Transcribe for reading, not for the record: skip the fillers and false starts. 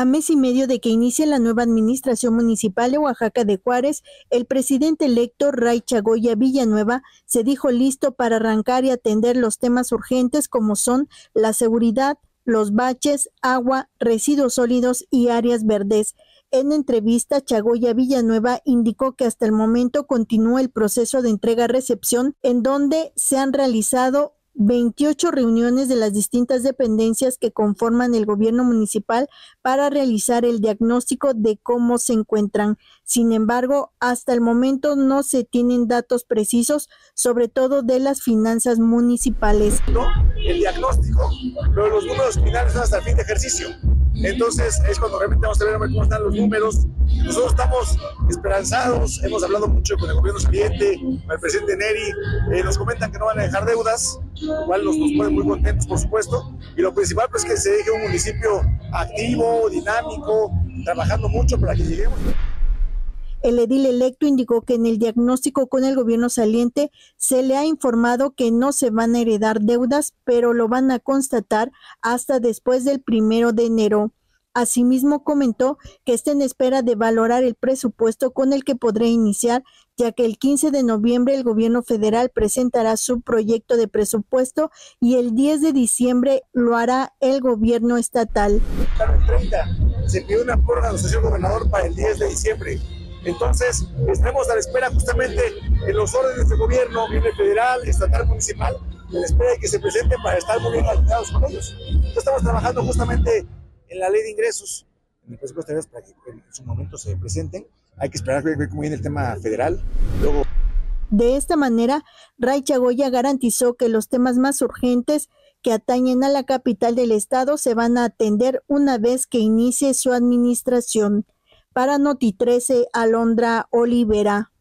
A mes y medio de que inicie la nueva administración municipal de Oaxaca de Juárez, el presidente electo Ray Chagoya Villanueva se dijo listo para arrancar y atender los temas urgentes como son la seguridad, los baches, agua, residuos sólidos y áreas verdes. En entrevista, Chagoya Villanueva indicó que hasta el momento continúa el proceso de entrega-recepción en donde se han realizado 28 reuniones de las distintas dependencias que conforman el gobierno municipal para realizar el diagnóstico de cómo se encuentran. Sin embargo, hasta el momento no se tienen datos precisos, sobre todo de las finanzas municipales. El diagnóstico, pero los números finales son hasta el fin de ejercicio. Entonces es cuando realmente vamos a ver cómo están los números. Nosotros estamos esperanzados, hemos hablado mucho con el gobierno saliente, con el presidente Neri, nos comentan que no van a dejar deudas, lo cual nos pone muy contentos, por supuesto, y lo principal pues que se deje un municipio activo, dinámico, trabajando mucho para que lleguemos. El edil electo indicó que en el diagnóstico con el gobierno saliente se le ha informado que no se van a heredar deudas, pero lo van a constatar hasta después del 1 de enero. Asimismo, comentó que está en espera de valorar el presupuesto con el que podrá iniciar, ya que el 15 de noviembre el gobierno federal presentará su proyecto de presupuesto y el 10 de diciembre lo hará el gobierno estatal. El 30 se pidió una prórroga del señor gobernador para el 10 de diciembre. Entonces, estamos a la espera justamente en los órdenes de gobierno, viene federal, estatal, municipal, a la espera de que se presenten para estar muy bien alineados con ellos. Entonces, estamos trabajando justamente en la ley de ingresos, en el presupuesto de para que en su momento se presenten. Hay que esperar a ver cómo viene el tema federal. Luego... De esta manera, Ray Chagoya garantizó que los temas más urgentes que atañen a la capital del estado se van a atender una vez que inicie su administración. Para Noti 13, Alondra Olivera.